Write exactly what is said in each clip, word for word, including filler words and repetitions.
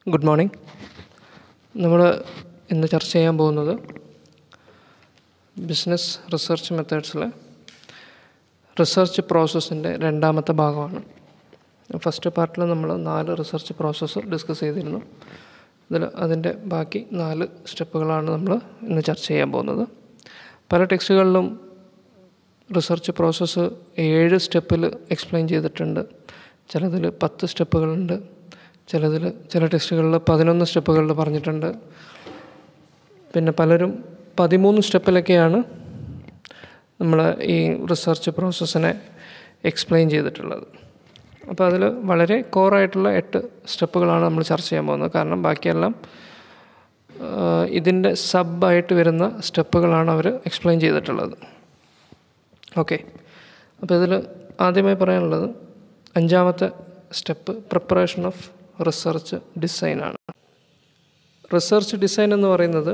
Good morning. നമ്മൾ ഇന്ന് ചർച്ച ചെയ്യാൻ പോകുന്നത് ബിസിനസ് റിസർച്ച് മെത്തേഡ്സിലെ റിസർച്ച് പ്രോസസ്സിൻ്റെ രണ്ടാമത്തെ ഭാഗമാണ്. ഫസ്റ്റ് പാർട്ടിൽ നമ്മൾ നാല് റിസർച്ച് പ്രോസസ്സ് ഡിസ്കസ് ചെയ്തിരുന്നു. ഇതിൽ അതിൻ്റെ ബാക്കി നാല് സ്റ്റെപ്പുകളാണ് നമ്മൾ ഇന്ന് ചർച്ച ചെയ്യാൻ പോകുന്നത്. പല ടെക്സ്റ്റുകളിലും റിസർച്ച് പ്രോസസ്സ് ഏഴ് സ്റ്റെപ്പിൽ എക്സ്പ്ലെയിൻ ചെയ്തിട്ടുണ്ട്. ചിലതിൽ പത്ത് സ്റ്റെപ്പുകളുണ്ട്, ചിലതിൽ ചില ടെക്സ്റ്റുകളിൽ പതിനൊന്ന് സ്റ്റെപ്പുകളിൽ പറഞ്ഞിട്ടുണ്ട്. പിന്നെ പലരും പതിമൂന്ന് സ്റ്റെപ്പിലൊക്കെയാണ് നമ്മൾ ഈ റിസർച്ച് പ്രോസസ്സിനെ എക്സ്പ്ലെയിൻ ചെയ്തിട്ടുള്ളത്. അപ്പോൾ അതിൽ വളരെ കോറായിട്ടുള്ള എട്ട് സ്റ്റെപ്പുകളാണ് നമ്മൾ ചർച്ച ചെയ്യാൻ പോകുന്നത്. കാരണം ബാക്കിയെല്ലാം ഇതിൻ്റെ സബായിട്ട് വരുന്ന സ്റ്റെപ്പുകളാണ് അവർ എക്സ്പ്ലെയിൻ ചെയ്തിട്ടുള്ളത്. ഓക്കെ, അപ്പോൾ ഇതിൽ ആദ്യമായി പറയാനുള്ളത് അഞ്ചാമത്തെ സ്റ്റെപ്പ് പ്രിപ്പറേഷൻ ഓഫ് റിസർച്ച് ഡിസൈനാണ്. റിസർച്ച് ഡിസൈൻ എന്ന് പറയുന്നത്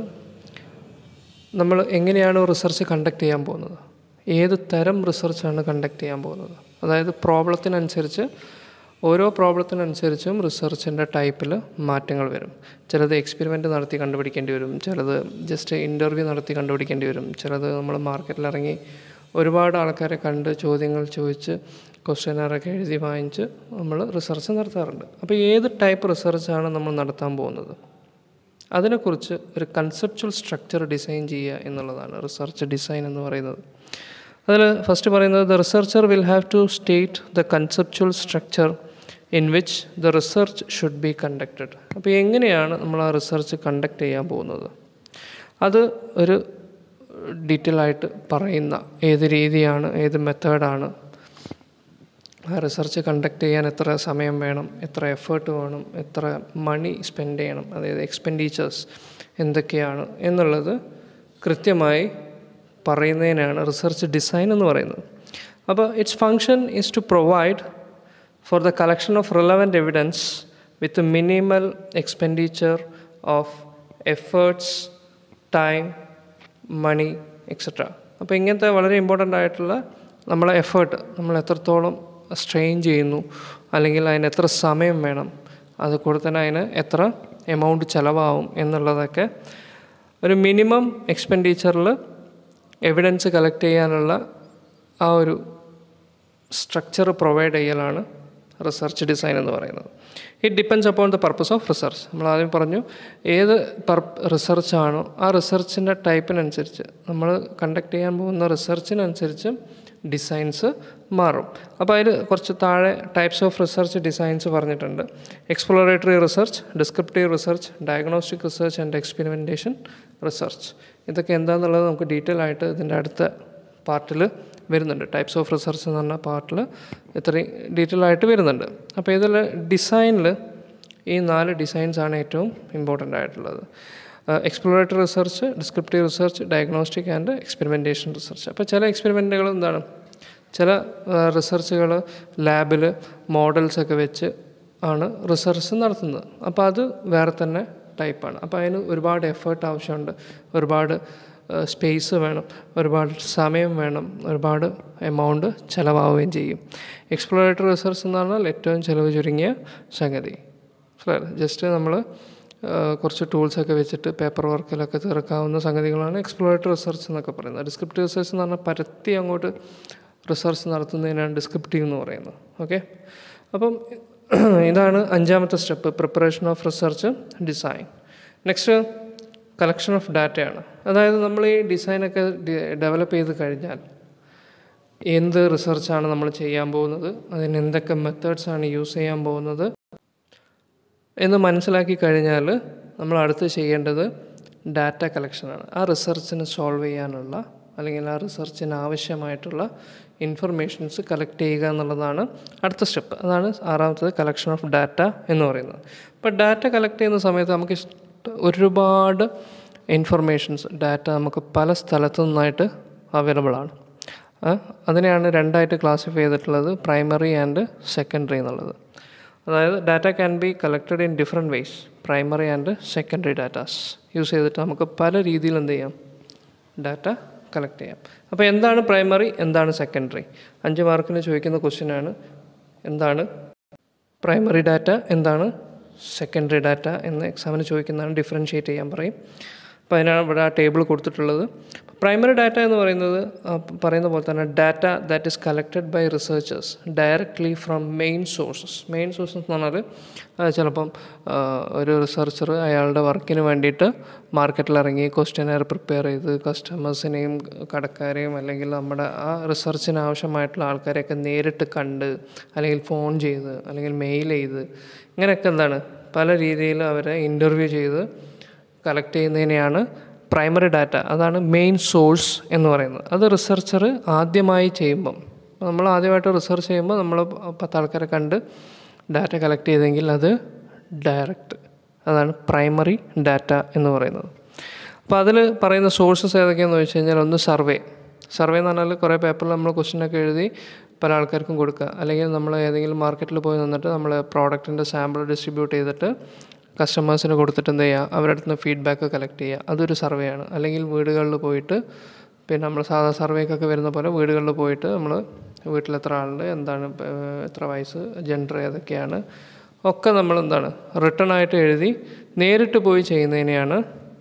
നമ്മൾ എങ്ങനെയാണ് റിസർച്ച് കണ്ടക്ട് ചെയ്യാൻ പോകുന്നത്, ഏത് തരം റിസർച്ചാണ് കണ്ടക്ട് ചെയ്യാൻ പോകുന്നത്. അതായത് പ്രോബ്ലത്തിനനുസരിച്ച് ഓരോ പ്രോബ്ലത്തിനനുസരിച്ചും റിസർച്ചിൻ്റെ ടൈപ്പിൽ മാറ്റങ്ങൾ വരും. ചിലത് എക്സ്പെരിമെൻറ്റ് നടത്തി കണ്ടുപിടിക്കേണ്ടി വരും, ചിലത് ജസ്റ്റ് ഇൻ്റർവ്യൂ നടത്തി കണ്ടുപിടിക്കേണ്ടി വരും, ചിലത് നമ്മൾ മാർക്കറ്റിലിറങ്ങി ഒരുപാട് ആൾക്കാരെ കണ്ട് ചോദ്യങ്ങൾ ചോദിച്ച് ക്വസ്റ്റ്യനറൊക്കെ എഴുതി വാങ്ങിച്ച് നമ്മൾ റിസർച്ച് നടത്താറുണ്ട്. അപ്പോൾ ഏത് ടൈപ്പ് റിസർച്ചാണ് നമ്മൾ നടത്താൻ പോകുന്നത്, അതിനെക്കുറിച്ച് ഒരു കൺസെപ്ച്വൽ സ്ട്രക്ചർ ഡിസൈൻ ചെയ്യുക എന്നുള്ളതാണ് റിസർച്ച് ഡിസൈൻ എന്ന് പറയുന്നത്. അതിൽ ഫസ്റ്റ് പറയുന്നത് the researcher will have to state the conceptual structure in which the research should be conducted. അപ്പോൾ എങ്ങനെയാണ് നമ്മൾ ആ റിസർച്ച് കണ്ടക്ട് ചെയ്യാൻ പോകുന്നത്, അത് ഒരു ഡീറ്റെയിൽ ആയിട്ട് പറയുന്ന ഏത് രീതിയാണ്, ഏത് മെത്തേഡാണ്, ആ റിസർച്ച് കണ്ടക്ട് ചെയ്യാൻ എത്ര സമയം വേണം, എത്ര എഫേർട്ട് വേണം, എത്ര മണി സ്പെൻഡ് ചെയ്യണം, അതായത് എക്സ്പെൻഡിച്ചേഴ്സ് എന്തൊക്കെയാണ് എന്നുള്ളത് കൃത്യമായി പറയുന്നതിനാണ് റിസർച്ച് ഡിസൈൻ എന്ന് പറയുന്നത്. അപ്പോൾ its function is to provide for the collection of relevant evidence with minimal expenditure of efforts, time, money etcetera. അപ്പോൾ ഇങ്ങനത്തെ വളരെ ഇമ്പോർട്ടൻ്റ് ആയിട്ടുള്ള നമ്മളെ എഫേർട്ട്, നമ്മൾ എത്രത്തോളം സ്ട്രെയിൻ ചെയ്യുന്നു, അല്ലെങ്കിൽ അതിന് എത്ര സമയം വേണം, അത് കൂടെ തന്നെ അതിന് എത്ര എമൗണ്ട് ചിലവാകും എന്നുള്ളതൊക്കെ ഒരു മിനിമം എക്സ്പെൻഡിച്ചറിൽ എവിഡൻസ് കളക്ട് ചെയ്യാനുള്ള ആ ഒരു സ്ട്രക്ചർ പ്രൊവൈഡ് ചെയ്യലാണ് റിസർച്ച് ഡിസൈൻ എന്ന് പറയുന്നത്. It depends upon the purpose of research. നമ്മൾ ആദ്യം പറഞ്ഞു ഏത് പർ റിസർച്ചാണോ ആ റിസർച്ചിൻ്റെ ടൈപ്പിനനുസരിച്ച്, നമ്മൾ കണ്ടക്ട് ചെയ്യാൻ പോകുന്ന റിസർച്ചിനനുസരിച്ച് ഡിസൈൻസ് മാറും. അപ്പോൾ അതിൽ കുറച്ച് താഴെ ടൈപ്സ് ഓഫ് റിസർച്ച് ഡിസൈൻസ് പറഞ്ഞിട്ടുണ്ട്. Exploratory research, descriptive research, diagnostic research and experimentation research. ഇതൊക്കെ എന്താണെന്നുള്ളത് നമുക്ക് ഡീറ്റെയിൽ ആയിട്ട് ഇതിൻ്റെ അടുത്ത പാർട്ടിൽ വരുന്നുണ്ട്. ടൈപ്സ് ഓഫ് റിസർച്ച് എന്ന് പറഞ്ഞ പാർട്ടിൽ ഇത്രയും ഡീറ്റെയിൽ ആയിട്ട് വരുന്നുണ്ട്. അപ്പോൾ ഇതിൽ ഡിസൈനിൽ ഈ നാല് ഡിസൈൻസാണ് ഏറ്റവും ഇമ്പോർട്ടൻ്റ് ആയിട്ടുള്ളത്. Exploratory research, descriptive research, diagnostic and experimentation research. അപ്പോൾ ചില എക്സ്പെരിമെൻറ്റുകൾ എന്താണ്, ചില റിസർച്ചുകൾ ലാബിൽ മോഡൽസൊക്കെ വെച്ച് ആണ് റിസർച്ച് നടത്തുന്നത്. അപ്പോൾ അത് വേറെ തന്നെ ടൈപ്പാണ്. അപ്പോൾ അതിന് ഒരുപാട് എഫേർട്ട് ആവശ്യമുണ്ട്, ഒരുപാട് സ്പേസ് വേണം, ഒരുപാട് സമയം വേണം, ഒരുപാട് എമൗണ്ട് ചിലവാവുകയും ചെയ്യും. എക്സ്പ്ലോറേറ്ററി റിസർച്ച് എന്ന് പറഞ്ഞാൽ ഏറ്റവും ചിലവ് ചുരുങ്ങിയ സംഗതി. ജസ്റ്റ് നമ്മൾ കുറച്ച് ടൂൾസൊക്കെ വെച്ചിട്ട് പേപ്പർ വർക്കിലൊക്കെ തീർക്കാവുന്ന സംഗതികളാണ് എക്സ്പ്ലോറേറ്ററി റിസർച്ച് എന്നൊക്കെ പറയുന്നത്. ഡിസ്ക്രിപ്റ്റീവ് റിസർച്ച് എന്ന് പറഞ്ഞാൽ പരത്തി അങ്ങോട്ട് റിസർച്ച് നടത്തുന്നതിനാണ് ഡിസ്ക്രിപ്റ്റീവ് എന്ന് പറയുന്നത്. ഓക്കെ, അപ്പം ഇതാണ് അഞ്ചാമത്തെ step, preparation of research design. Next collection of ഡാറ്റയാണ്. അതായത് നമ്മൾ ഈ ഡിസൈനൊക്കെ ഡെവലപ്പ് ചെയ്ത് കഴിഞ്ഞാൽ എന്ത് റിസർച്ചാണ് നമ്മൾ ചെയ്യാൻ പോകുന്നത്, അതിന് എന്തൊക്കെ മെത്തേഡ്സാണ് യൂസ് ചെയ്യാൻ പോകുന്നത് എന്ന് മനസ്സിലാക്കി കഴിഞ്ഞാൽ നമ്മൾ അടുത്ത് ചെയ്യേണ്ടത് ഡാറ്റ കളക്ഷനാണ്. ആ റിസർച്ചിന് സോൾവ് ചെയ്യാനുള്ള, അല്ലെങ്കിൽ ആ റിസർച്ചിന് ആവശ്യമായിട്ടുള്ള ഇൻഫർമേഷൻസ് കളക്ട് ചെയ്യുക എന്നുള്ളതാണ് അടുത്ത സ്റ്റെപ്പ്. അതാണ് ആറാമത്തത്, കളക്ഷൻ ഓഫ് ഡാറ്റ എന്ന് പറയുന്നത്. അപ്പോൾ ഡാറ്റ കളക്ട് ചെയ്യുന്ന സമയത്ത് നമുക്ക് ഒരുപാട് ഇൻഫർമേഷൻസ്, ഡാറ്റ നമുക്ക് പല സ്ഥലത്തു നിന്നായിട്ട് അവൈലബിൾ ആണ്. അതിനെയാണ് രണ്ടായിട്ട് ക്ലാസിഫൈ ചെയ്തിട്ടുള്ളത്, പ്രൈമറി ആൻഡ് സെക്കൻഡറി എന്നുള്ളത്. അതായത് data can be collected in different ways, primary and secondary datas use ചെയ്തിട്ട് നമുക്ക് പല രീതിയിൽ എന്ത് ചെയ്യാം, ഡാറ്റ കളക്ട് ചെയ്യാം. അപ്പോൾ എന്താണ് പ്രൈമറി, എന്താണ് സെക്കൻഡറി? അഞ്ച് മാർക്കിന് ചോദിക്കുന്ന ക്വസ്റ്റ്യനാണ്, എന്താണ് പ്രൈമറി ഡാറ്റ, എന്താണ് സെക്കൻഡറി ഡാറ്റ എന്ന് എക്സാമിന് ചോദിക്കുന്നതാണ്. ഡിഫറൻഷ്യേറ്റ് ചെയ്യാൻ പറയും. അപ്പോൾ അതിനാണ് ഇവിടെ ആ ടേബിൾ കൊടുത്തിട്ടുള്ളത്. പ്രൈമറി ഡാറ്റ എന്ന് പറയുന്നത് പറയുന്ന പോലെ തന്നെ data that is collected by researchers directly from main sources. Main sources എന്ന് പറഞ്ഞാൽ ചിലപ്പം ഒരു റിസർച്ചർ അയാളുടെ വർക്കിന് വേണ്ടിയിട്ട് മാർക്കറ്റിലിറങ്ങി ക്വസ്റ്റ്യനെയർ പ്രിപ്പയർ ചെയ്ത് കസ്റ്റമേഴ്സിനെയും കടക്കാരെയും അല്ലെങ്കിൽ നമ്മുടെ ആ റിസർച്ചിന് ആവശ്യമായിട്ടുള്ള ആൾക്കാരെയൊക്കെ നേരിട്ട് കണ്ട് അല്ലെങ്കിൽ ഫോൺ ചെയ്ത് അല്ലെങ്കിൽ മെയിൽ ചെയ്ത് ഇങ്ങനെയൊക്കെ എന്താണ് പല രീതിയിൽ അവരെ ഇൻ്റർവ്യൂ ചെയ്ത് കളക്ട് ചെയ്യുന്നതിനെയാണ് പ്രൈമറി ഡാറ്റ. അതാണ് മെയിൻ സോഴ്സ് എന്ന് പറയുന്നത്. അത് റിസർച്ചർ ആദ്യമായി ചെയ്യുമ്പം നമ്മൾ ആദ്യമായിട്ട് റിസർച്ച് ചെയ്യുമ്പോൾ നമ്മൾ പത്ത് ആൾക്കാരെ കണ്ട് ഡാറ്റ കളക്ട് ചെയ്തെങ്കിൽ അത് ഡയറക്റ്റ്, അതാണ് പ്രൈമറി ഡാറ്റ എന്ന് പറയുന്നത്. അപ്പോൾ അതിൽ പറയുന്ന സോഴ്സസ് ഏതൊക്കെയാണെന്ന് വെച്ച് കഴിഞ്ഞാൽ ഒന്ന് സർവേ. സർവേ എന്ന് പറഞ്ഞാൽ കുറേ പേപ്പറിൽ നമ്മൾ ക്വസ്റ്റ്യനൊക്കെ എഴുതി പല ആൾക്കാർക്കും കൊടുക്കുക, അല്ലെങ്കിൽ നമ്മൾ ഏതെങ്കിലും മാർക്കറ്റിൽ പോയി നിന്നിട്ട് നമ്മൾ പ്രോഡക്റ്റിൻ്റെ സാമ്പിൾ ഡിസ്ട്രിബ്യൂട്ട് ചെയ്തിട്ട് കസ്റ്റമേഴ്സിന് കൊടുത്തിട്ട് എന്ത് ചെയ്യുക, അവരുടെ അടുത്ത് നിന്ന് ഫീഡ്ബാക്ക് കളക്ട് ചെയ്യുക, അതൊരു സർവേ ആണ്. അല്ലെങ്കിൽ വീടുകളിൽ പോയിട്ട് പിന്നെ നമ്മൾ സാധാ സർവേക്കൊക്കെ വരുന്ന പോലെ വീടുകളിൽ പോയിട്ട് നമ്മൾ വീട്ടിൽ എത്ര ആളുണ്ട്, എന്താണ് എത്ര വയസ്സ്, ജെൻഡർ ഏതൊക്കെയാണ് ഒക്കെ നമ്മൾ എന്താണ് റിട്ടേൺ ആയിട്ട് എഴുതി നേരിട്ട് പോയി ചെയ്യുന്നതിനെയാണ്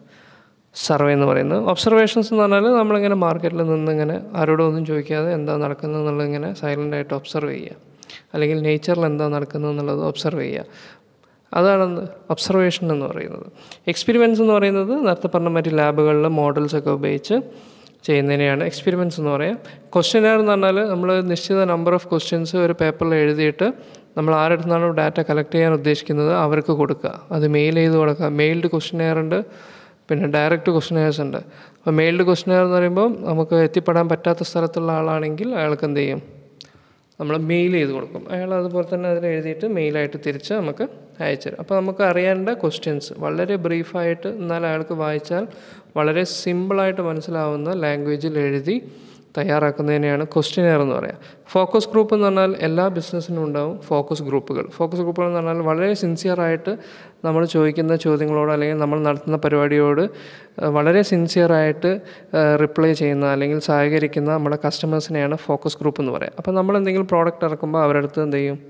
സർവേ എന്ന് പറയുന്നത്. ഒബ്സർവേഷൻസ് എന്ന് പറഞ്ഞാൽ നമ്മളിങ്ങനെ മാർക്കറ്റിൽ നിന്നിങ്ങനെ ആരോടും ഒന്നും ചോദിക്കാതെ എന്താ നടക്കുന്നത് എന്നുള്ളത് ഇങ്ങനെ സൈലൻ്റായിട്ട് ഒബ്സർവ് ചെയ്യുക, അല്ലെങ്കിൽ നേച്ചറിൽ എന്താ നടക്കുന്നത് എന്നുള്ളത് ഒബ്സർവ് ചെയ്യുക, അതാണ് ഒബ്സർവേഷൻ എന്ന് പറയുന്നത്. എക്സ്പെരിമെൻറ്റ്സ് എന്ന് പറയുന്നത് നേരത്തെ പറഞ്ഞ മറ്റ് ലാബുകളിൽ മോഡൽസൊക്കെ ഉപയോഗിച്ച് ചെയ്യുന്നതിനെയാണ് എക്സ്പെരിമെൻറ്റ്സ് എന്ന് പറയാം. ക്വസ്റ്റ്യനെയർ എന്ന് പറഞ്ഞാൽ നമ്മൾ നിശ്ചിത നമ്പർ ഓഫ് ക്വസ്റ്റ്യൻസ് ഒരു പേപ്പറിൽ എഴുതിയിട്ട് നമ്മൾ ആരുടെ നിന്നാണോ ഡാറ്റ കളക്ട് ചെയ്യാൻ ഉദ്ദേശിക്കുന്നത് അവർക്ക് കൊടുക്കുക, അത് മെയിൽ ചെയ്ത് കൊടുക്കുക. മെയിൽഡ് ക്വസ്റ്റ്യനെയർ ഉണ്ട്, പിന്നെ ഡയറക്റ്റ് ക്വസ്റ്റ്യനെയർസ് ഉണ്ട്. അപ്പോൾ മെയിൽഡ് ക്വസ്റ്റ്യനെയർ എന്ന് പറയുമ്പോൾ നമുക്ക് എത്തിപ്പെടാൻ പറ്റാത്ത സ്ഥലത്തുള്ള ആളാണെങ്കിൽ അയാൾക്ക് എന്ത് ചെയ്യും, നമ്മൾ മെയിൽ ചെയ്ത് കൊടുക്കും. അയാൾ അതുപോലെ തന്നെ അതിൽ എഴുതിയിട്ട് മെയിലായിട്ട് തിരിച്ച് നമുക്ക് അയച്ചു തരും. അപ്പോൾ നമുക്ക് അറിയേണ്ട ക്വസ്റ്റ്യൻസ് വളരെ ബ്രീഫായിട്ട്, എന്നാൽ അയാൾക്ക് വായിച്ചാൽ വളരെ സിമ്പിളായിട്ട് മനസ്സിലാവുന്ന ലാംഗ്വേജിൽ എഴുതി തയ്യാറാക്കുന്നതിനെയാണ് ക്വസ്റ്റ്യനെയർ എന്ന് പറയുക. ഫോക്കസ് ഗ്രൂപ്പ് എന്ന് പറഞ്ഞാൽ എല്ലാ ബിസിനസ്സിനും ഉണ്ടാവും ഫോക്കസ് ഗ്രൂപ്പുകൾ. ഫോക്കസ് ഗ്രൂപ്പുകൾ എന്ന് പറഞ്ഞാൽ വളരെ സിൻസിയറായിട്ട് നമ്മൾ ചോദിക്കുന്ന ചോദ്യങ്ങളോട് അല്ലെങ്കിൽ നമ്മൾ നടത്തുന്ന പരിപാടിയോട് വളരെ സിൻസിയറായിട്ട് റിപ്ലൈ ചെയ്യുന്ന അല്ലെങ്കിൽ സഹകരിക്കുന്ന നമ്മുടെ കസ്റ്റമേഴ്സിനെയാണ് ഫോക്കസ് ഗ്രൂപ്പ് എന്ന് പറയുക. അപ്പോൾ നമ്മൾ എന്തെങ്കിലും പ്രോഡക്റ്റ് ഇറക്കുമ്പോൾ അവരുടെ അടുത്ത് എന്ത് ചെയ്യും,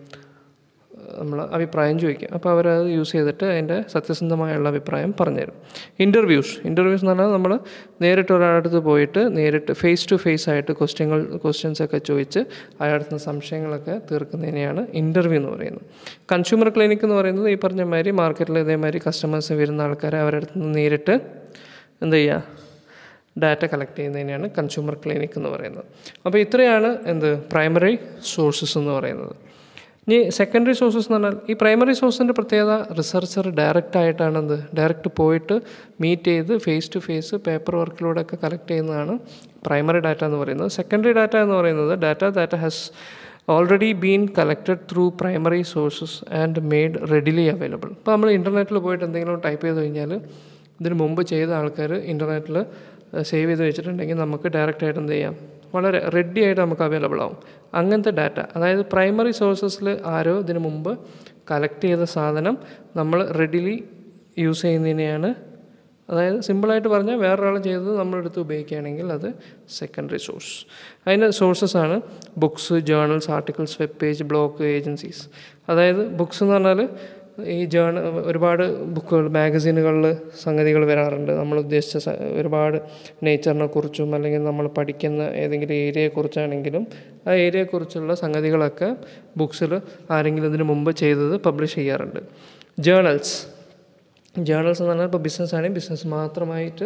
നമ്മൾ അഭിപ്രായം ചോദിക്കും. അപ്പോൾ അവരത് യൂസ് ചെയ്തിട്ട് അതിൻ്റെ സത്യസന്ധമായുള്ള അഭിപ്രായം പറഞ്ഞുതരും. ഇൻ്റർവ്യൂസ് ഇൻ്റർവ്യൂസ് എന്ന് പറഞ്ഞാൽ നമ്മൾ നേരിട്ട് ഒരാളടുത്ത് പോയിട്ട് നേരിട്ട് ഫേസ് ടു ഫേസ് ആയിട്ട് ക്വസ്റ്റ്യങ്ങൾ ക്വസ്റ്റ്യൻസൊക്കെ ചോദിച്ച് അയാളുടെ സംശയങ്ങളൊക്കെ തീർക്കുന്നതിനെയാണ് ഇൻ്റർവ്യൂ എന്ന് പറയുന്നത്. കൺസ്യൂമർ ക്ലിനിക് എന്ന് പറയുന്നത് ഈ പറഞ്ഞ മാതിരി മാർക്കറ്റിൽ ഇതേമാതിരി കസ്റ്റമേഴ്സ് വരുന്ന ആൾക്കാരെ അവരുടെ അടുത്ത് നിന്ന് നേരിട്ട് എന്ത് ചെയ്യുക, ഡാറ്റ കളക്ട് ചെയ്യുന്നതിനെയാണ് കൺസ്യൂമർ ക്ലിനിക് എന്ന് പറയുന്നത്. അപ്പോൾ ഇത്രയാണ് എന്ത് പ്രൈമറി സോഴ്സസ് എന്ന് പറയുന്നത്. ഇനി സെക്കൻഡറി സോഴ്സസ് എന്ന് പറഞ്ഞാൽ ഈ പ്രൈമറി സോഴ്സിൻ്റെ പ്രത്യേകത റിസർച്ചർ ഡയറക്റ്റ് ആയിട്ടാണ് എന്ത് ഡയറക്റ്റ് പോയിട്ട് മീറ്റ് ചെയ്ത് ഫേസ് ടു ഫേസ് പേപ്പർ വർക്കിലൂടെയൊക്കെ കളക്ട് ചെയ്യുന്നതാണ് പ്രൈമറി ഡാറ്റ എന്ന് പറയുന്നത്. സെക്കൻഡറി ഡാറ്റ എന്ന് പറയുന്നത് data that has already been collected through primary sources and made readily available. ഇപ്പോൾ നമ്മൾ ഇൻ്റർനെറ്റിൽ പോയിട്ട് എന്തെങ്കിലും ടൈപ്പ് ചെയ്ത് കഴിഞ്ഞാൽ ഇതിന് മുമ്പ് ചെയ്ത ആൾക്കാർ ഇൻ്റർനെറ്റിൽ സേവ് ചെയ്ത് വെച്ചിട്ടുണ്ടെങ്കിൽ നമുക്ക് ഡയറക്റ്റായിട്ട് എന്ത് ചെയ്യാം, വളരെ റെഡി ആയിട്ട് നമുക്ക് അവൈലബിൾ ആവും. അങ്ങനത്തെ ഡാറ്റ, അതായത് പ്രൈമറി സോഴ്സസിൽ ആരോ ഇതിന് മുമ്പ് കളക്ട് ചെയ്ത സാധനം നമ്മൾ റെഡിലി യൂസ് ചെയ്യുന്നതിനെയാണ്, അതായത് സിമ്പിളായിട്ട് പറഞ്ഞാൽ വേറൊരാൾ ചെയ്തത് നമ്മളെടുത്ത് ഉപയോഗിക്കുകയാണെങ്കിൽ അത് സെക്കൻഡറി സോഴ്സ്. അതിൻ്റെ സോഴ്സസാണ് books, journals, articles, web page, blog, agencies. അതായത് ബുക്സ് എന്ന് പറഞ്ഞാൽ ഈ ജേർണ ഒരുപാട് ബുക്കുകൾ മാഗസീനുകളിൽ സംഗതികൾ വരാറുണ്ട്. നമ്മൾ ഉദ്ദേശിച്ച ഒരുപാട് നേച്ചറിനെ കുറിച്ചും അല്ലെങ്കിൽ നമ്മൾ പഠിക്കുന്ന ഏതെങ്കിലും ഏരിയയെക്കുറിച്ചാണെങ്കിലും ആ ഏരിയയെക്കുറിച്ചുള്ള സംഗതികളൊക്കെ ബുക്സിൽ ആരെങ്കിലും ഇതിന് മുമ്പ് ചെയ്തത് പബ്ലിഷ് ചെയ്യാറുണ്ട്. ജേർണൽസ് ജേർണൽസ് എന്ന് പറഞ്ഞാൽ ഇപ്പോൾ ബിസിനസ് ആണെങ്കിൽ ബിസിനസ് മാത്രമായിട്ട്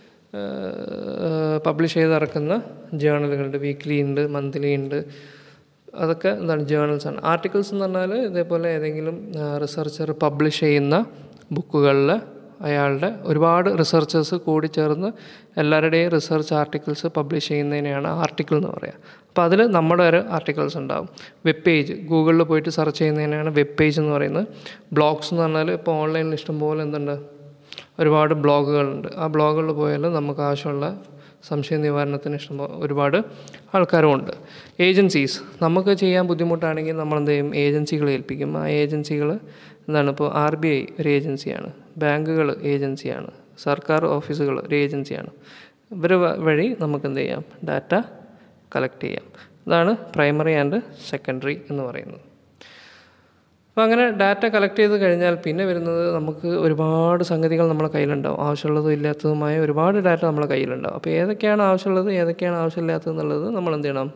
പബ്ലിഷ് ചെയ്തിറക്കുന്ന ജേർണലുകളുണ്ട്. വീക്ക്ലി ഉണ്ട്, മന്ത്ലി ഉണ്ട്, അതൊക്കെ എന്താണ് ജേർണൽസാണ്. ആർട്ടിക്കിൾസ് എന്ന് പറഞ്ഞാൽ ഇതേപോലെ ഏതെങ്കിലും റിസർച്ചർ പബ്ലിഷ് ചെയ്യുന്ന ബുക്കുകളിൽ അയാളുടെ ഒരുപാട് റിസർച്ചേഴ്സ് കൂടി ചേർന്ന് എല്ലാവരുടെയും റിസർച്ച് ആർട്ടിക്കിൾസ് പബ്ലിഷ് ചെയ്യുന്നതിനെയാണ് ആർട്ടിക്കിൾ എന്ന് പറയുക. അപ്പോൾ അതിൽ നമ്മുടെ ഒരു ആർട്ടിക്കിൾസ് ഉണ്ടാകും. വെബ് പേജ്, ഗൂഗിളിൽ പോയിട്ട് സെർച്ച് ചെയ്യുന്നതിനാണ് വെബ് പേജ് എന്ന് പറയുന്നത്. ബ്ലോഗ്സ് എന്ന് പറഞ്ഞാൽ ഇപ്പോൾ ഓൺലൈനിൽ ഇഷ്ടംപോലെ എന്തുണ്ട്, ഒരുപാട് ബ്ലോഗുകളുണ്ട്. ആ ബ്ലോഗുകളിൽ പോയാൽ നമുക്ക് ആവശ്യമുള്ള സംശയ നിവാരണത്തിന് ഇഷ്ടം ഒരുപാട് ആൾക്കാരും ഉണ്ട്. ഏജൻസീസ്, നമുക്ക് ചെയ്യാൻ ബുദ്ധിമുട്ടാണെങ്കിൽ നമ്മൾ എന്ത് ചെയ്യും, ഏജൻസികളെ ഏൽപ്പിക്കും. ആ ഏജൻസികൾ എന്താണ്, ഇപ്പോൾ ആർ ബി ഐ ഒരു ഏജൻസിയാണ്, ബാങ്കുകൾ ഏജൻസിയാണ്, സർക്കാർ ഓഫീസുകൾ ഒരു ഏജൻസിയാണ്. ഇവർ വഴി നമുക്ക് എന്ത് ചെയ്യാം, ഡാറ്റ കളക്ട് ചെയ്യാം. അതാണ് പ്രൈമറി ആൻഡ് സെക്കൻഡറി എന്ന് പറയുന്നത്. അപ്പോൾ അങ്ങനെ ഡാറ്റ കളക്ട് ചെയ്ത് കഴിഞ്ഞാൽ പിന്നെ വരുന്നത് നമുക്ക് ഒരുപാട് സംഗതികൾ നമ്മുടെ കയ്യിലുണ്ടാവും. ആവശ്യമുള്ളതും ഇല്ലാത്തതുമായ ഒരുപാട് ഡാറ്റ നമ്മുടെ കയ്യിലുണ്ടാവും. അപ്പോൾ ഏതൊക്കെയാണ് ആവശ്യമുള്ളത് ഏതൊക്കെയാണ് ആവശ്യമില്ലാത്തത് എന്നുള്ളത് നമ്മൾ എന്ത് ചെയ്യണം?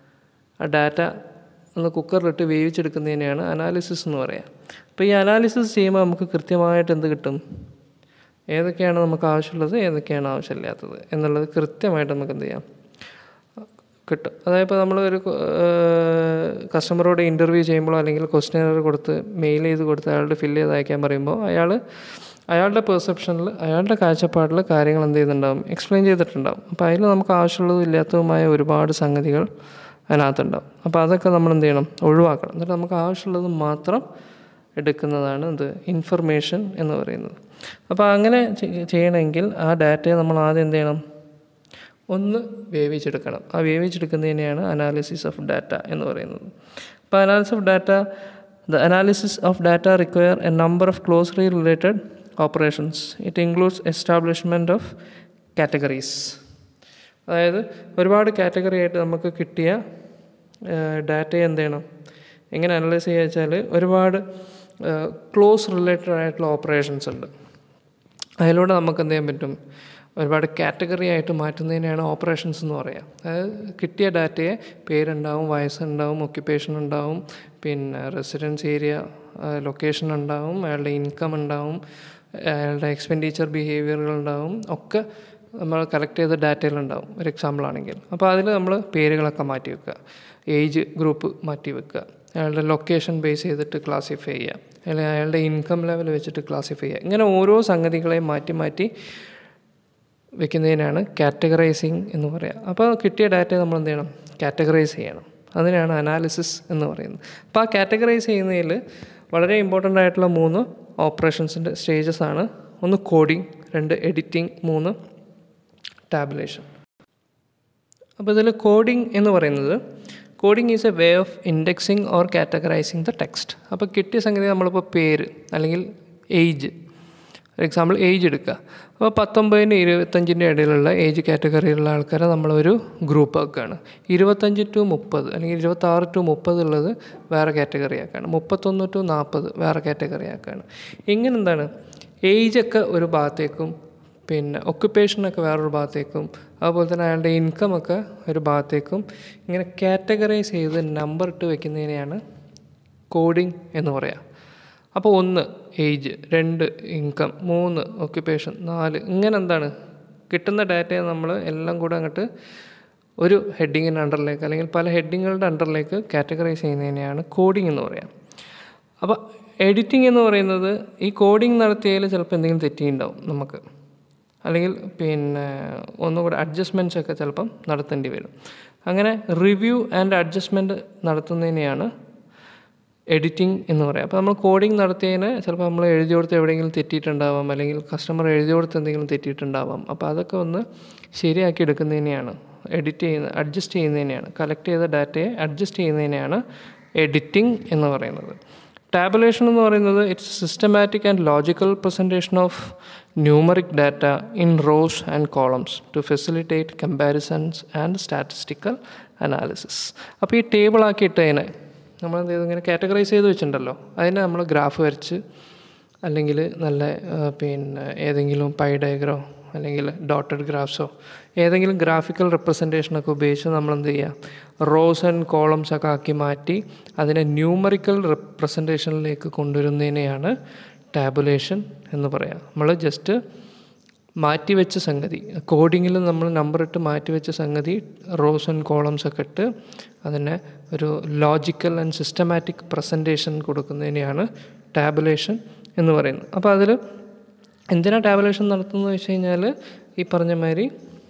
ആ ഡാറ്റ ഒന്ന് കുക്കറിലിട്ട് വേവിച്ചെടുക്കുന്നതിനെയാണ് അനാലിസിസ് എന്ന് പറയുക. അപ്പോൾ ഈ അനാലിസിസ് ചെയ്യുമ്പോൾ നമുക്ക് കൃത്യമായിട്ട് എന്ത് കിട്ടും? ഏതൊക്കെയാണ് നമുക്ക് ആവശ്യമുള്ളത് ഏതൊക്കെയാണ് ആവശ്യമില്ലാത്തത് എന്നുള്ളത് കൃത്യമായിട്ട് നമുക്ക് എന്ത് ചെയ്യാം? കിട്ടും. അതായത് ഇപ്പോൾ നമ്മൾ ഒരു കസ്റ്റമറോട് ഇൻ്റർവ്യൂ ചെയ്യുമ്പോഴോ അല്ലെങ്കിൽ ക്വസ്റ്റ്യനർ കൊടുത്ത് മെയിൽ ചെയ്ത് കൊടുത്ത് അയാളുടെ ഫില്ല് ചെയ്ത് അയക്കാൻ പറയുമ്പോൾ അയാൾ അയാളുടെ പെർസെപ്ഷനിൽ അയാളുടെ കാഴ്ചപ്പാടിൽ കാര്യങ്ങൾ എന്ത് ചെയ്യുന്നുണ്ടാവും? എക്സ്പ്ലെയിൻ ചെയ്തിട്ടുണ്ടാവും. അപ്പോൾ അതിൽ നമുക്ക് ആവശ്യമുള്ളതും ഇല്ലാത്തതുമായ ഒരുപാട് സംഗതികൾ അതിനകത്തുണ്ടാവും. അപ്പോൾ അതൊക്കെ നമ്മൾ എന്ത് ചെയ്യണം? ഒഴിവാക്കണം. എന്നിട്ട് നമുക്ക് ആവശ്യമുള്ളത് മാത്രം എടുക്കുന്നതാണ് എന്ത്? ഇൻഫർമേഷൻ എന്ന് പറയുന്നത്. അപ്പോൾ അങ്ങനെ ചെയ്യണമെങ്കിൽ ആ ഡാറ്റയെ നമ്മൾ ആദ്യം എന്ത് ചെയ്യണം? ഒന്ന് വേവിച്ചെടുക്കണം. ആ വേവിച്ചെടുക്കുന്നതിനെയാണ് അനാലിസിസ് ഓഫ് ഡാറ്റ എന്ന് പറയുന്നത്. അപ്പോൾ analysis of data the analysis of data require a number of closely related operations. It includes establishment of categories. അതായത് ഒരുപാട് കാറ്റഗറി ആയിട്ട് നമുക്ക് കിട്ടിയ ഡാറ്റയെ എന്ത് ചെയ്യണം? എങ്ങനെ അനലൈസ് ചെയ്യുക വെച്ചാൽ ഒരുപാട് ക്ലോസ് റിലേറ്റഡ് ആയിട്ടുള്ള ഓപ്പറേഷൻസ് ഉണ്ട്. അതിലൂടെ നമുക്ക് എന്ത് ചെയ്യാൻ പറ്റും? ഒരുപാട് കാറ്റഗറി ആയിട്ട് മാറ്റുന്നതിനെയാണ് ഓപ്പറേഷൻസ് എന്ന് പറയുക. അതായത് കിട്ടിയ ഡാറ്റയെ പേരുണ്ടാവും, വയസ്സുണ്ടാവും, ഒക്യുപ്പേഷൻ ഉണ്ടാവും, പിന്നെ റെസിഡൻസ് ഏരിയ, ലൊക്കേഷൻ ഉണ്ടാവും, അയാളുടെ ഇൻകം ഉണ്ടാവും, അയാളുടെ എക്സ്പെൻഡിച്ചർ ബിഹേവിയറുകൾ ഉണ്ടാവും, ഒക്കെ നമ്മൾ കളക്ട് ചെയ്ത ഡാറ്റയിലുണ്ടാവും. ഒരു എക്സാമ്പിൾ ആണെങ്കിൽ അപ്പോൾ അതിൽ നമ്മൾ പേരുകളൊക്കെ മാറ്റി വെക്കുക, ഏജ് ഗ്രൂപ്പ് മാറ്റി വെക്കുക, അയാളുടെ ലൊക്കേഷൻ ബേസ് ചെയ്തിട്ട് ക്ലാസിഫൈ ചെയ്യുക, അല്ലെങ്കിൽ അയാളുടെ ഇൻകം ലെവൽ വെച്ചിട്ട് ക്ലാസിഫൈ ചെയ്യുക. ഇങ്ങനെ ഓരോ സംഗതികളെയും മാറ്റി മാറ്റി വെക്കുന്നതിനാണ് കാറ്റഗറൈസിങ് എന്ന് പറയുക. അപ്പോൾ കിട്ടിയ ഡാറ്റയെ നമ്മൾ എന്ത് ചെയ്യണം? കാറ്റഗറൈസ് ചെയ്യണം. അതിനാണ് അനാലിസിസ് എന്ന് പറയുന്നത്. അപ്പോൾ ആ കാറ്റഗറൈസ് ചെയ്യുന്നതിൽ വളരെ ഇമ്പോർട്ടൻ്റ് ആയിട്ടുള്ള മൂന്ന് ഓപ്പറേഷൻസിൻ്റെ സ്റ്റേജസ് ആണ്. ഒന്ന് കോഡിങ്, രണ്ട് എഡിറ്റിംഗ്, മൂന്ന് ടാബുലേഷൻ. അപ്പോൾ ഇതിൽ കോഡിങ് എന്ന് പറയുന്നത് coding is a way of indexing or categorising the text. അപ്പോൾ കിട്ടിയ സംഗതി നമ്മളിപ്പോൾ പേര് അല്ലെങ്കിൽ ഏജ്, ഫോർ എക്സാമ്പിൾ ഏജ് എടുക്കുക. അപ്പോൾ പത്തൊമ്പതിന് ഇരുപത്തഞ്ചിൻ്റെ ഇടയിലുള്ള ഏജ് കാറ്റഗറിയിലുള്ള ആൾക്കാരെ നമ്മളൊരു ഗ്രൂപ്പ് ആക്കുകയാണ്. ഇരുപത്തഞ്ച് ടു മുപ്പത് അല്ലെങ്കിൽ ഇരുപത്താറ് ടു മുപ്പത് ഉള്ളത് വേറെ കാറ്റഗറി ആക്കുകയാണ്. മുപ്പത്തൊന്ന് ടു നാൽപ്പത് വേറെ കാറ്റഗറി ആക്കുകയാണ്. ഇങ്ങനെ എന്താണ് ഏജൊക്കെ ഒരു ഭാഗത്തേക്കും പിന്നെ ഒക്യുപ്പേഷനൊക്കെ വേറൊരു ഭാഗത്തേക്കും അതുപോലെ തന്നെ അയാളുടെ ഇൻകമൊക്കെ ഒരു ഭാഗത്തേക്കും ഇങ്ങനെ കാറ്റഗറൈസ് ചെയ്ത് നമ്പർ ഇട്ട് വെക്കുന്നതിനെയാണ് കോഡിങ് എന്ന് പറയുക. അപ്പോൾ ഒന്ന് ഏജ്, രണ്ട് ഇൻകം, മൂന്ന് ഒക്യുപ്പേഷൻ, നാല് ഇങ്ങനെ എന്താണ് കിട്ടുന്ന ഡാറ്റയെ നമ്മൾ എല്ലാം കൂടെ അങ്ങോട്ട് ഒരു ഹെഡിങ്ങിൻ്റെ അണ്ടറിലേക്ക് അല്ലെങ്കിൽ പല ഹെഡിങ്ങുകളുടെ അണ്ടറിലേക്ക് കാറ്റഗറൈസ് ചെയ്യുന്നതിനെയാണ് കോഡിങ് എന്ന് പറയാം. അപ്പോൾ എഡിറ്റിംഗ് എന്ന് പറയുന്നത് ഈ കോഡിങ് നടത്തിയതിൽ ചിലപ്പോൾ എന്തെങ്കിലും തെറ്റിയിട്ടുണ്ടാവും നമുക്ക്, അല്ലെങ്കിൽ പിന്നെ ഒന്നുകൂടെ അഡ്ജസ്റ്റ്മെൻറ്റ്സ് ഒക്കെ ചിലപ്പം നടത്തേണ്ടി വരും. അങ്ങനെ റിവ്യൂ ആൻഡ് അഡ്ജസ്റ്റ്മെൻറ്റ് നടത്തുന്നതിനെയാണ് എഡിറ്റിംഗ് എന്ന് പറയാം. അപ്പോൾ നമ്മൾ കോഡിങ് നടത്തിയതിന് ചിലപ്പോൾ നമ്മൾ എഴുതി കൊടുത്ത് എവിടെയെങ്കിലും തെറ്റിയിട്ടുണ്ടാവാം, അല്ലെങ്കിൽ കസ്റ്റമർ എഴുതി കൊടുത്ത് എന്തെങ്കിലും തെറ്റിയിട്ടുണ്ടാവാം. അപ്പോൾ അതൊക്കെ ഒന്ന് ശരിയാക്കി എടുക്കുന്നതിനെയാണ് എഡിറ്റ് ചെയ്യുന്ന അഡ്ജസ്റ്റ് ചെയ്യുന്നതിനെയാണ് കളക്ട് ചെയ്ത ഡാറ്റയെ അഡ്ജസ്റ്റ് ചെയ്യുന്നതിനെയാണ് എഡിറ്റിംഗ് എന്ന് പറയുന്നത്. ടാബുലേഷൻ എന്ന് പറയുന്നത് it's systematic and logical presentation of numeric data in rows and columns to facilitate comparisons and statistical analysis. അപ്പോൾ ഈ ടേബിളാക്കിയിട്ടതിനെ നമ്മളെന്ത് ചെയ്തു? ഇങ്ങനെ കാറ്റഗറൈസ് ചെയ്ത് വെച്ചിട്ടുണ്ടല്ലോ, അതിനെ നമ്മൾ ഗ്രാഫ് വരച്ച് അല്ലെങ്കിൽ നല്ല പിന്നെ ഏതെങ്കിലും പൈ ഡയഗ്രോ അല്ലെങ്കിൽ ഡോട്ടഡ് ഗ്രാഫ്സോ ഏതെങ്കിലും ഗ്രാഫിക്കൽ റെപ്രസെൻറ്റേഷനൊക്കെ ഉപയോഗിച്ച് നമ്മളെന്ത് ചെയ്യുക? റോസ് ആൻഡ് കോളംസ് ഒക്കെ ആക്കി മാറ്റി അതിനെ ന്യൂമറിക്കൽ റെപ്രസെൻറ്റേഷനിലേക്ക് കൊണ്ടുവരുന്നതിനെയാണ് ടാബുലേഷൻ എന്ന് പറയാം. നമ്മൾ ജസ്റ്റ് മാറ്റിവെച്ച സംഗതി കോഡിങ്ങിൽ നമ്മൾ നമ്പർ ഇട്ട് മാറ്റിവെച്ച സംഗതി റോസ് ആൻഡ് കോളംസ് ഒക്കെ ഇട്ട് അതിനെ ഒരു ലോജിക്കൽ ആൻഡ് സിസ്റ്റമാറ്റിക് പ്രസൻറ്റേഷൻ കൊടുക്കുന്നതിനെയാണ് ടാബുലേഷൻ എന്ന് പറയുന്നത്. അപ്പോൾ അതിൽ എന്തിനാണ് ടാബുലേഷൻ നടത്തുന്നത് വെച്ച് കഴിഞ്ഞാൽ ഈ പറഞ്ഞ മാതിരി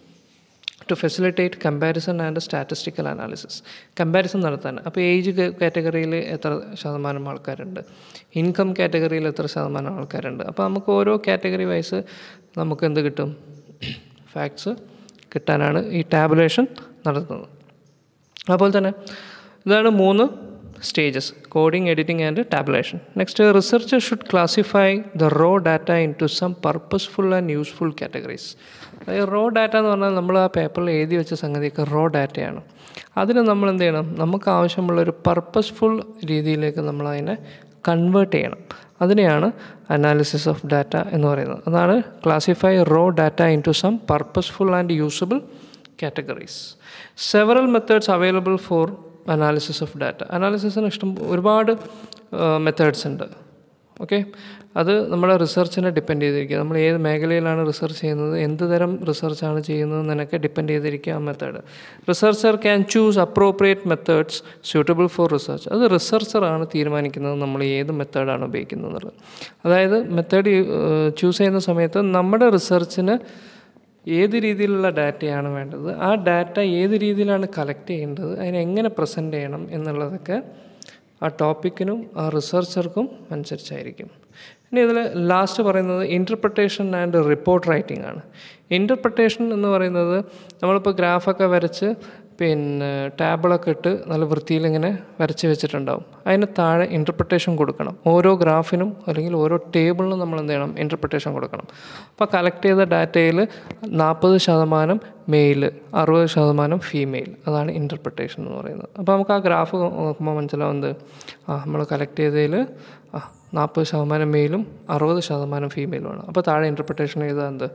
to facilitate comparison and statistical analysis, comparison നടത്താൻ. അപ്പോൾ ഏജ് കാറ്റഗറിയിൽ എത്ര ശതമാനം ആൾക്കാരുണ്ട്, ഇൻകം കാറ്റഗറിയിൽ എത്ര ശതമാനം ആൾക്കാരുണ്ട്, അപ്പോൾ നമുക്ക് ഓരോ കാറ്റഗറി വൈസ് നമുക്ക് എന്ത് കിട്ടും? ഫാക്ട്സ് കിട്ടാനാണ് ഈ ടാബുലേഷൻ നടത്തുന്നത്. അതുപോലെ തന്നെ ഇതാണ് മൂന്ന് stages: coding, editing and tabulation. Next, a researcher should classify the raw data into some purposeful and useful categories. Raw data എന്ന് പറഞ്ഞാൽ നമ്മൾ ആ പേപ്പറിൽ എഴുതി വെച്ച സംഗതിയൊക്കെ റോ ഡാറ്റയാണ്. അതിന് നമ്മൾ എന്ത് ചെയ്യണം? നമുക്ക് ആവശ്യമുള്ളൊരു പർപ്പസ്ഫുൾ രീതിയിലേക്ക് നമ്മളതിനെ കൺവേർട്ട് ചെയ്യണം. അതിനെയാണ് അനാലിസിസ് ഓഫ് ഡാറ്റ എന്ന് പറയുന്നത്. അതാണ് classify raw data into some purposeful and usable categories. Several methods available for analysis of data. അനാലിസിസിന് ഇഷ്ടം ഒരുപാട് മെത്തേഡ്സ് ഉണ്ട്. ഓക്കെ, അത് നമ്മുടെ റിസർച്ചിനെ ഡിപ്പെൻഡ് ചെയ്തിരിക്കുക. നമ്മൾ ഏത് മേഖലയിലാണ് റിസർച്ച് ചെയ്യുന്നത്, എന്ത് തരം റിസർച്ചാണ് ചെയ്യുന്നതെന്നൊക്കെ ഡിപ്പെൻഡ് ചെയ്തിരിക്കുക ആ method. Researcher can choose appropriate methods suitable for research. അത് റിസർച്ചറാണ് തീരുമാനിക്കുന്നത് നമ്മൾ ഏത് മെത്തേഡാണ് ഉപയോഗിക്കുന്നത് എന്നുള്ളത്. അതായത് മെത്തേഡ് ചൂസ് ചെയ്യുന്ന സമയത്ത് നമ്മുടെ റിസർച്ചിന് ഏത് രീതിയിലുള്ള ഡാറ്റയാണ് വേണ്ടത്, ആ ഡാറ്റ ഏത് രീതിയിലാണ് കളക്ട് ചെയ്യേണ്ടത്, അതിനെ എങ്ങനെ പ്രസൻറ്റ് ചെയ്യണം എന്നുള്ളതൊക്കെ ആ ടോപ്പിക്കിനും ആ റിസർച്ചർക്കും അനുസരിച്ചായിരിക്കും. ഇനി ഇതിൽ ലാസ്റ്റ് പറയുന്നത് ഇൻ്റർപ്രിട്ടേഷൻ ആൻഡ് റിപ്പോർട്ട് റൈറ്റിംഗ് ആണ്. ഇൻ്റർപ്രിട്ടേഷൻ എന്ന് പറയുന്നത് നമ്മളിപ്പോൾ ഗ്രാഫൊക്കെ വരച്ച് പിന്നെ ടാബിളൊക്കെ ഇട്ട് നല്ല വൃത്തിയിലിങ്ങനെ വരച്ച് വെച്ചിട്ടുണ്ടാവും. അതിന് താഴെ ഇൻ്റർപ്രിട്ടേഷൻ കൊടുക്കണം. ഓരോ ഗ്രാഫിനും അല്ലെങ്കിൽ ഓരോ ടേബിളിനും നമ്മൾ എന്ത് ചെയ്യണം, ഇൻ്റർപ്രിട്ടേഷൻ കൊടുക്കണം. അപ്പോൾ കളക്ട് ചെയ്ത ഡാറ്റയിൽ നാൽപ്പത് ശതമാനം മെയിൽ, അറുപത് ശതമാനം ഫീമെയിൽ. അതാണ് ഇൻ്റർപ്രിട്ടേഷൻ എന്ന് പറയുന്നത്. അപ്പോൾ നമുക്ക് ആ ഗ്രാഫ് നോക്കുമ്പോൾ മനസ്സിലാവുന്നത് ആ നമ്മൾ കളക്ട് ചെയ്തതിൽ ആ നാൽപ്പത് ശതമാനം മെയിലും അറുപത് ശതമാനം ഫീമെയിലുമാണ്. അപ്പോൾ താഴെ ഇൻ്റർപ്രിട്ടേഷൻ ചെയ്താൽ എന്ത്,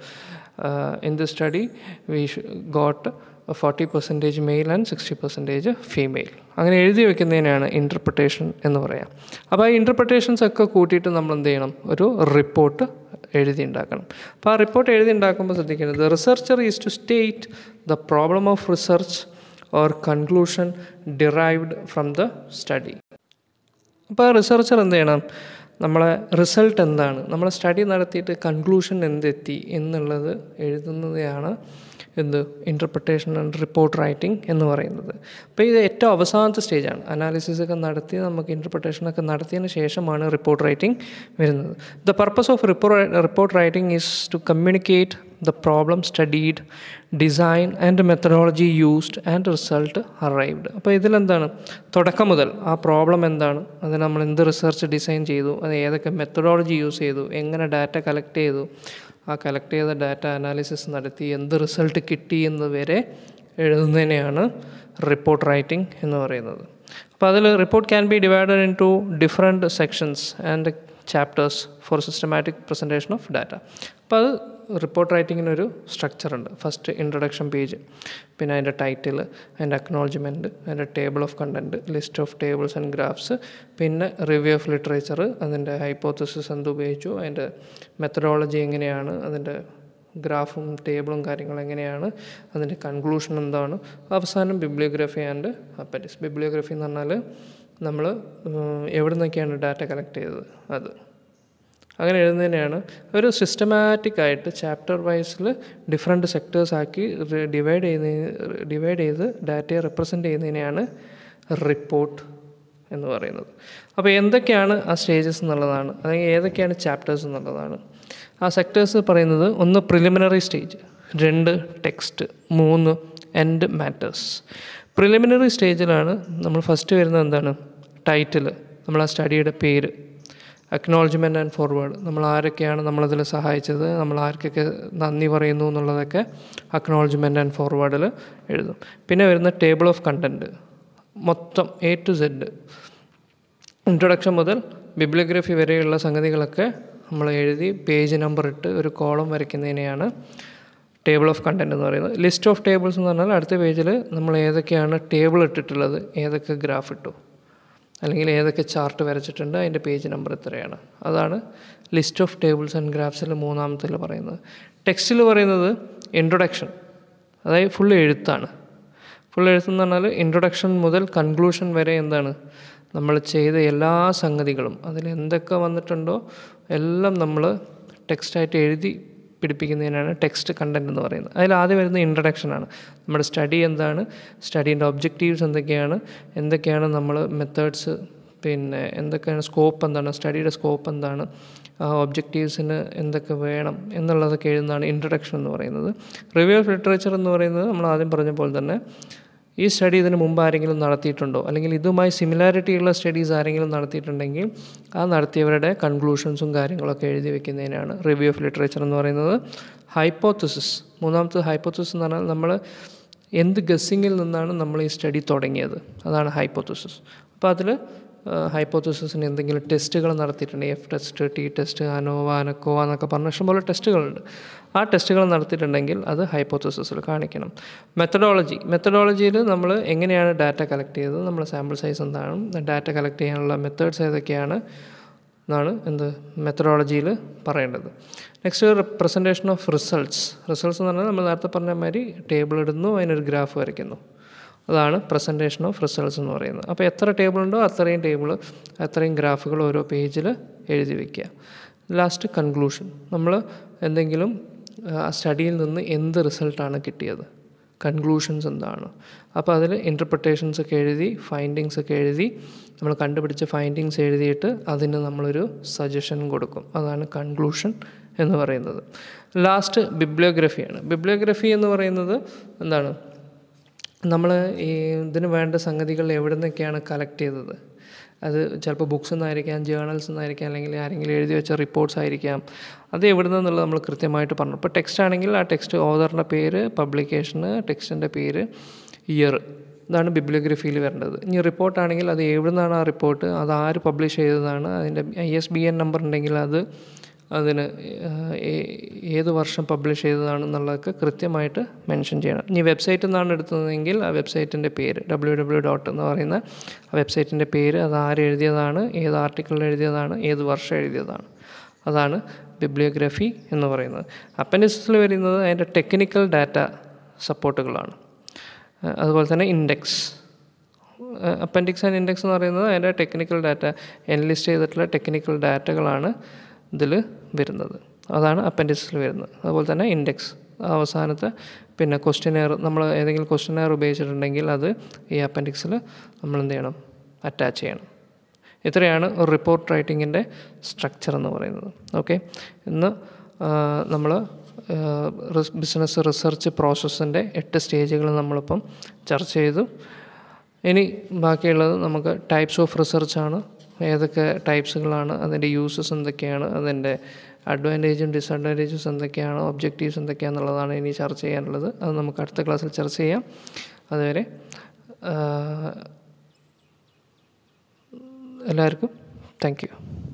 in the study we got forty percentage male and sixty percentage female. അങ്ങനെ എഴുതി വെക്കുന്നതിനാണ് ഇൻ്റർപ്രിട്ടേഷൻ എന്ന് പറയാം. അപ്പോൾ ആ ഇൻ്റർപ്രിട്ടേഷൻസ് ഒക്കെ കൂട്ടിയിട്ട് നമ്മൾ എന്ത് ചെയ്യണം, ഒരു റിപ്പോർട്ട് എഴുതി ഉണ്ടാക്കണം. അപ്പോൾ ആ റിപ്പോർട്ട് എഴുതി ഉണ്ടാക്കുമ്പോൾ ശ്രദ്ധിക്കുന്നത്, the researcher is to state the problem of research or conclusion derived from the study. അപ്പോൾ റിസർച്ചർ എന്ത് ചെയ്യണം, നമ്മളെ റിസൾട്ട് എന്താണ്, നമ്മളെ സ്റ്റഡി നടത്തിയിട്ട് കൺക്ലൂഷൻ എന്തെത്തി എന്നുള്ളത് എഴുതുന്നതാണ് എന്ത്, ഇൻ്റർപ്രിട്ടേഷൻ ആൻഡ് റിപ്പോർട്ട് റൈറ്റിംഗ് എന്ന് പറയുന്നത്. അപ്പോൾ ഇത് ഏറ്റവും അവസാനത്തെ സ്റ്റേജാണ്. അനാലിസിസൊക്കെ നടത്തി നമുക്ക് ഇൻ്റർപ്രിട്ടേഷനൊക്കെ നടത്തിയതിന് ശേഷമാണ് റിപ്പോർട്ട് റൈറ്റിംഗ് വരുന്നത്. The purpose of report report writing is to communicate the problem studied, design and methodology used and result arrived. അപ്പോൾ ഇതിലെന്താണ്, തുടക്കം മുതൽ ആ പ്രോബ്ലം എന്താണ്, അത് നമ്മൾ എന്ത് റിസർച്ച് ഡിസൈൻ ചെയ്തു, അത് ഏതൊക്കെ മെത്തഡോളജി യൂസ് ചെയ്തു, എങ്ങനെ ഡാറ്റ കളക്ട് ചെയ്തു, ആ കളക്ട് ചെയ്ത ഡാറ്റ അനാലിസിസ് നടത്തി എന്ത് റിസൾട്ട് കിട്ടി എന്ന് വരെ എഴുതുന്നതിനെയാണ് റിപ്പോർട്ട് റൈറ്റിംഗ് എന്ന് പറയുന്നത്. അപ്പോൾ അതിൽ report can be divided into different sections and chapters for systematic presentation of data. അപ്പോൾ അത് റിപ്പോർട്ട് റൈറ്റിങ്ങിനൊരു സ്ട്രക്ചറുണ്ട്. ഫസ്റ്റ് ഇൻട്രൊഡക്ഷൻ പേജ്, പിന്നെ അതിൻ്റെ ടൈറ്റിൽ, അതിൻ്റെ അക്നോളജ്മെൻറ്റ്, അതിൻ്റെ table of content, list of tables and graphs, പിന്നെ റിവ്യൂ ഓഫ് ലിറ്ററേച്ചർ, അതിൻ്റെ ഹൈപ്പോത്തസിസ് എന്ത് ഉപയോഗിച്ചു, അതിൻ്റെ മെത്തഡോളജി എങ്ങനെയാണ്, അതിൻ്റെ ഗ്രാഫും ടേബിളും കാര്യങ്ങളും എങ്ങനെയാണ്, അതിൻ്റെ കൺക്ലൂഷൻ എന്താണ്, അവസാനം ബിബ്ലിയോഗ്രഫി ആൻഡ് അപ്പൻഡിക്സ്. ബിബ്ലിയോഗ്രഫി എന്ന് പറഞ്ഞാൽ നമ്മൾ എവിടെ നിന്നൊക്കെയാണ് ഡാറ്റ കളക്ട് ചെയ്തത് അത്. അങ്ങനെ എഴുതുന്നതിനെയാണ് ഒരു സിസ്റ്റമാറ്റിക് ആയിട്ട് ചാപ്റ്റർ വൈസിൽ ഡിഫറെൻറ്റ് സെക്ടേഴ്സ് ആക്കി ഡിവൈഡ് ചെയ്യുന്ന ഡിവൈഡ് ചെയ്ത് ഡാറ്റയെ റെപ്രസെൻ്റ് ചെയ്യുന്നതിനെയാണ് റിപ്പോർട്ട് എന്ന് പറയുന്നത്. അപ്പോൾ എന്തൊക്കെയാണ് ആ സ്റ്റേജസ് എന്നുള്ളതാണ്, അല്ലെങ്കിൽ ഏതൊക്കെയാണ് ചാപ്റ്റേഴ്സ് എന്നുള്ളതാണ്. ആ സെക്ടേഴ്സ് പറയുന്നത്, ഒന്ന് പ്രിലിമിനറി സ്റ്റേജ്, രണ്ട് ടെക്സ്റ്റ്, മൂന്ന് എൻഡ് മാറ്റേഴ്സ്. പ്രിലിമിനറി സ്റ്റേജിലാണ് നമ്മൾ ഫസ്റ്റ് വരുന്നത് എന്താണ്, ടൈറ്റിൽ, നമ്മൾ ആ സ്റ്റഡിയുടെ പേര്, അക്നോളജ്മെൻറ്റ് ആൻഡ് ഫോർവേഡ്, നമ്മൾ ആരൊക്കെയാണ് നമ്മളതിൽ സഹായിച്ചത്, നമ്മൾ ആർക്കൊക്കെ നന്ദി പറയുന്നു എന്നുള്ളതൊക്കെ അക്നോളജ്മെൻറ്റ് ആൻഡ് ഫോർവേഡിൽ എഴുതും. പിന്നെ വരുന്ന ടേബിൾ ഓഫ് കണ്ടൻറ്റ്, മൊത്തം എ ടു സെഡ്, ഇൻട്രൊഡക്ഷൻ മുതൽ ബിബ്ലിയോഗ്രഫി വരെയുള്ള സംഗതികളൊക്കെ നമ്മൾ എഴുതി പേജ് നമ്പർ ഇട്ട് ഒരു കോളം വരയ്ക്കുന്നതിനെയാണ് ടേബിൾ ഓഫ് കണ്ടൻറ്റ് എന്ന് പറയുന്നത്. ലിസ്റ്റ് ഓഫ് ടേബിൾസ് എന്ന് പറഞ്ഞാൽ അടുത്ത പേജിൽ നമ്മൾ ഏതൊക്കെയാണ് ടേബിൾ ഇട്ടിട്ടുള്ളത്, ഏതൊക്കെ ഗ്രാഫ് ഇട്ടു, അല്ലെങ്കിൽ ഏതൊക്കെ ചാർട്ട് വരച്ചിട്ടുണ്ട്, അതിൻ്റെ പേജ് നമ്പർ എത്രയാണ്, അതാണ് ലിസ്റ്റ് ഓഫ് ടേബിൾസ് ആൻഡ് ഗ്രാഫ്സിൽ മൂന്നാമത്തിൽ പറയുന്നത്. ടെക്സ്റ്റിൽ പറയുന്നത് ഇൻട്രൊഡക്ഷൻ, അതായത് ഫുൾ എഴുത്താണ്. ഫുൾ എഴുത്തെന്ന് പറഞ്ഞാൽ ഇൻട്രൊഡക്ഷൻ മുതൽ കൺക്ലൂഷൻ വരെ എന്താണ്, നമ്മൾ ചെയ്ത എല്ലാ സംഗതികളും അതിൽ എന്തൊക്കെ വന്നിട്ടുണ്ടോ എല്ലാം നമ്മൾ ടെക്സ്റ്റായിട്ട് എഴുതി പിടിപ്പിക്കുന്നതിനാണ് ടെക്സ്റ്റ് കണ്ടൻറ്റ് എന്ന് പറയുന്നത്. അതിൽ ആദ്യം വരുന്ന ഇൻട്രഡക്ഷനാണ്. നമ്മുടെ സ്റ്റഡി എന്താണ്, സ്റ്റഡീൻ്റെ ഒബ്ജക്റ്റീവ്സ് എന്തൊക്കെയാണ്, എന്തൊക്കെയാണ് നമ്മൾ മെത്തേഡ്സ്, പിന്നെ എന്തൊക്കെയാണ് സ്കോപ്പ് എന്താണ്, സ്റ്റഡിയുടെ സ്കോപ്പ് എന്താണ്, ആ ഒബ്ജക്റ്റീവ്സിന് എന്തൊക്കെ വേണം എന്നുള്ളതൊക്കെ എഴുതുന്നതാണ് ഇൻട്രഡക്ഷൻ എന്ന് പറയുന്നത്. റിവ്യൂ ഓഫ് ലിറ്ററേച്ചർ എന്ന് പറയുന്നത് നമ്മൾ ആദ്യം പറഞ്ഞ പോലെ തന്നെ ഈ സ്റ്റഡി ഇതിന് മുമ്പ് ആരെങ്കിലും നടത്തിയിട്ടുണ്ടോ, അല്ലെങ്കിൽ ഇതുമായി സിമിലാരിറ്റി ഉള്ള സ്റ്റഡീസ് ആരെങ്കിലും നടത്തിയിട്ടുണ്ടെങ്കിൽ ആ നടത്തിയവരുടെ കൺക്ലൂഷൻസും കാര്യങ്ങളൊക്കെ എഴുതി വെക്കുന്നതിനാണ് റിവ്യൂ ഓഫ് ലിറ്ററേച്ചർ എന്ന് പറയുന്നത്. ഹൈപ്പോത്തസിസ്, മൂന്നാമത്തെ ഹൈപ്പോത്തസിസ് എന്ന് പറഞ്ഞാൽ നമ്മൾ എന്ത് ഗസ്സിങ്ങിൽ നിന്നാണ് നമ്മൾ ഈ സ്റ്റഡി തുടങ്ങിയത്, അതാണ് ഹൈപ്പോത്തസിസ്. അപ്പോൾ അതിൽ ഹൈപ്പോത്തസിസിന് എന്തെങ്കിലും ടെസ്റ്റുകൾ നടത്തിയിട്ടുണ്ട്. F test, T test, ANOVA, ANCOVA എന്നൊക്കെ പറഞ്ഞ ഇഷ്ടംപോലെ ടെസ്റ്റുകളുണ്ട്. ആ ടെസ്റ്റുകൾ നടത്തിയിട്ടുണ്ടെങ്കിൽ അത് ഹൈപ്പോത്തസിസിൽ കാണിക്കണം. മെത്തഡോളജി മെത്തഡോളജിയിൽ നമ്മൾ എങ്ങനെയാണ് ഡാറ്റ കളക്ട് ചെയ്തത്, നമ്മുടെ സാമ്പിൾ സൈസ് എന്താണ്, ഡാറ്റ കളക്ട് ചെയ്യാനുള്ള മെത്തേഡ്സ് ഏതൊക്കെയാണ് എന്നാണ് എന്ത് മെത്തഡോളജിയിൽ പറയേണ്ടത്. Next representation of results. Results എന്ന് പറഞ്ഞാൽ നമ്മൾ നേരത്തെ പറഞ്ഞ മാതിരി ടേബിൾ ഇടുന്നു, അതിനൊരു ഗ്രാഫ് വരയ്ക്കുന്നു. അതാണ് പ്രസൻറ്റേഷൻ ഓഫ് റിസൾട്ട്സ് എന്ന് പറയുന്നത്. അപ്പോൾ എത്ര ടേബിൾ ഉണ്ടോ അത്രയും ടേബിൾ അത്രയും ഗ്രാഫുകൾ ഓരോ പേജിൽ എഴുതി വയ്ക്കുക. Last conclusion. നമ്മൾ എന്തെങ്കിലും ആ സ്റ്റഡിയിൽ നിന്ന് എന്ത് റിസൾട്ടാണ് കിട്ടിയത്, കൺക്ലൂഷൻസ് എന്താണ്. അപ്പോൾ അതിൽ ഇൻ്റർപ്രിട്ടേഷൻസ് ഒക്കെ എഴുതി ഫൈൻഡിങ്സ് ഒക്കെ എഴുതി നമ്മൾ കണ്ടുപിടിച്ച ഫൈൻഡിങ്സ് എഴുതിയിട്ട് അതിന് നമ്മളൊരു സജഷൻ കൊടുക്കും. അതാണ് കൺക്ലൂഷൻ എന്ന് പറയുന്നത്. ലാസ്റ്റ് ബിബ്ലിയോഗ്രഫിയാണ്. ബിബ്ലിയോഗ്രഫി എന്ന് പറയുന്നത് എന്താണ്, നമ്മൾ ഈ ഇതിന് വേണ്ട സംഗതികൾ എവിടെ നിന്നൊക്കെയാണ് കളക്ട് ചെയ്തത്. അത് ചിലപ്പോൾ ബുക്സ് നിന്നായിരിക്കാം, ജേർണൽസ് നിന്നായിരിക്കാം, അല്ലെങ്കിൽ ആരെങ്കിലും എഴുതി വെച്ച റിപ്പോർട്ട്സ് ആയിരിക്കാം. അത് എവിടെ നിന്നുള്ളത് നമ്മൾ കൃത്യമായിട്ട് പറഞ്ഞു. ഇപ്പോൾ ടെക്സ്റ്റ് ആണെങ്കിൽ ആ ടെക്സ്റ്റ് ഓതറിൻ്റെ പേര്, പബ്ലിക്കേഷന്, ടെക്സ്റ്റിൻ്റെ പേര്, ഇയർ, ഇതാണ് ബിബ്ലിയോഗ്രഫിയിൽ വരേണ്ടത്. ഇനി റിപ്പോർട്ടാണെങ്കിൽ അത് എവിടെ നിന്നാണ് ആ റിപ്പോർട്ട്, അത് ആര് പബ്ലിഷ് ചെയ്തതാണ്, അതിൻ്റെ I S B N number ഉണ്ടെങ്കിൽ അത് അതിന് ഏത് വർഷം പബ്ലിഷ് ചെയ്തതാണെന്നുള്ളതൊക്കെ കൃത്യമായിട്ട് മെൻഷൻ ചെയ്യണം. ഇനി വെബ്സൈറ്റിൽ നിന്നാണ് എടുത്തതെങ്കിൽ ആ വെബ്സൈറ്റിൻ്റെ പേര് ഡബ്ല്യൂ ഡബ്ല്യൂ ഡോട്ട് എന്ന് പറയുന്ന ആ വെബ്സൈറ്റിൻ്റെ പേര്, അത് ആര് എഴുതിയതാണ്, ഏത് ആർട്ടിക്കിളിൽ എഴുതിയതാണ്, ഏത് വർഷം എഴുതിയതാണ്. അതാണ് ബിബ്ലിയോഗ്രഫി എന്ന് പറയുന്നത്. അപ്പൻഡിക്സിൽ വരുന്നത് അതിൻ്റെ ടെക്നിക്കൽ ഡാറ്റ സപ്പോർട്ടുകളാണ്. അതുപോലെ തന്നെ ഇൻഡെക്സ്. അപ്പൻഡിക്സ് ആൻഡ് ഇൻഡെക്സ് എന്ന് പറയുന്നത് അതിൻ്റെ ടെക്നിക്കൽ ഡാറ്റ, എൻലിസ്റ്റ് ചെയ്തിട്ടുള്ള ടെക്നിക്കൽ ഡാറ്റകളാണ് ഇതിൽ വരുന്നത്. അതാണ് അപ്പൻഡിക്സിൽ വരുന്നത്. അതുപോലെ തന്നെ ഇൻഡെക്സ് അവസാനത്തെ പിന്നെ ക്വസ്റ്റ്യനെയർ, നമ്മൾ ഏതെങ്കിലും ക്വസ്റ്റ്യനെയർ ഉപയോഗിച്ചിട്ടുണ്ടെങ്കിൽ അത് ഈ അപ്പൻഡിക്സിൽ നമ്മൾ എന്ത് ചെയ്യണം, അറ്റാച്ച് ചെയ്യണം. ഇത്രയാണ് ഒരു റിപ്പോർട്ട് റൈറ്റിങ്ങിൻ്റെ സ്ട്രക്ചർ എന്ന് പറയുന്നത്. ഓക്കെ, ഇന്ന് നമ്മൾ ബിസിനസ് റിസർച്ച് പ്രോസസ്സിൻ്റെ എട്ട് സ്റ്റേജുകൾ നമ്മളിപ്പം ചർച്ച ചെയ്തു. ഇനി ബാക്കിയുള്ളത് നമുക്ക് ടൈപ്സ് ഓഫ് റിസർച്ചാണ്. ഏതൊക്കെ ടൈപ്സുകളാണ്, അതിൻ്റെ യൂസസ് എന്തൊക്കെയാണ്, അതിൻ്റെ അഡ്വാൻറ്റേജും ഡിസഡ്വാൻറ്റേജസ് എന്തൊക്കെയാണ്, ഒബ്ജക്റ്റീവ്സ് എന്തൊക്കെയാണെന്നുള്ളതാണ് ഇനി ചർച്ച ചെയ്യാനുള്ളത്. അത് നമുക്ക് അടുത്ത ക്ലാസ്സിൽ ചർച്ച ചെയ്യാം. അതുവരെ എല്ലാവർക്കും താങ്ക് യു.